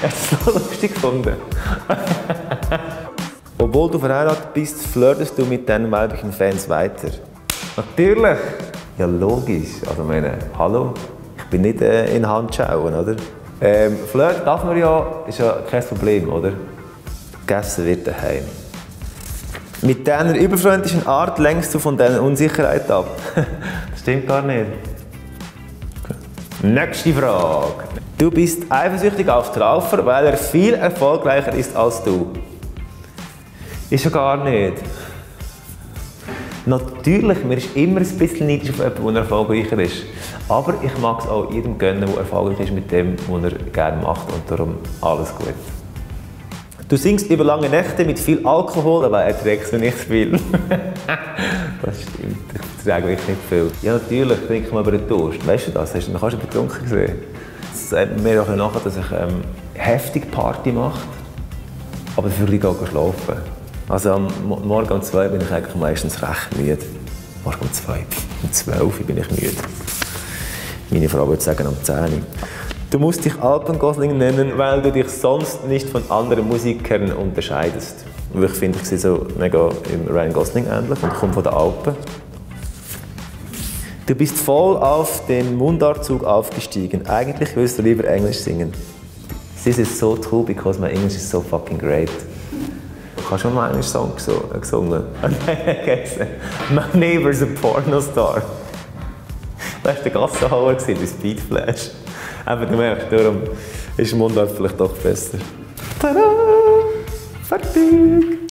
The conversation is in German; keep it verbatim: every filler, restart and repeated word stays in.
Hast du es so lustig gefunden? Obwohl du verheiratet bist, flirtest du mit deinen weiblichen Fans weiter? Natürlich! Ja, logisch. Also, meine, hallo? Ich bin nicht äh, in Handschauen, oder? Ähm, Flirt darf man ja, ist ja kein Problem, oder? Gegessen wird daheim. Mit deiner überfreundlichen Art lenkst du von deiner Unsicherheit ab. Das stimmt gar nicht. Nächste Frage. Du bist eifersüchtig auf Traufer, weil er viel erfolgreicher ist als du. Ist ja gar nicht. Natürlich, mir ist immer ein bisschen neidisch auf jemanden, der erfolgreicher ist. Aber ich mag es auch jedem gönnen, der erfolgreich ist mit dem, was er gerne macht. Und darum alles gut. Du singst über lange Nächte mit viel Alkohol, aber erträgst du nicht viel. Das stimmt, ich ertrage wirklich nicht viel. Ja, natürlich trinke ich mal über den Durst. Weißt du das? Hast du mich betrunken gesehen? Es sagt mir auch nachher, dass ich ähm, heftig Party mache, aber dafür gehe ich schlafen. Also am Morgen um zwei bin ich eigentlich meistens recht müde. Morgen um zwei, um zwölf bin ich müde. Meine Frau würde sagen um zehn. Du musst dich Alpengosling nennen, weil du dich sonst nicht von anderen Musikern unterscheidest. Ich finde, ich sehe so mega im Ryan Gosling ähnlich und ich komme von den Alpen. Du bist voll auf den Mundartzug aufgestiegen. Eigentlich willst du lieber Englisch singen. This is so true because my English is so fucking great. Hast du mal einen Englisch-Song gesungen? My neighbor's a pornostar. Das war der Gassenhauer, der Speedflash. Aber du merkst, darum ist Mundart vielleicht doch besser. Tada! Fertig!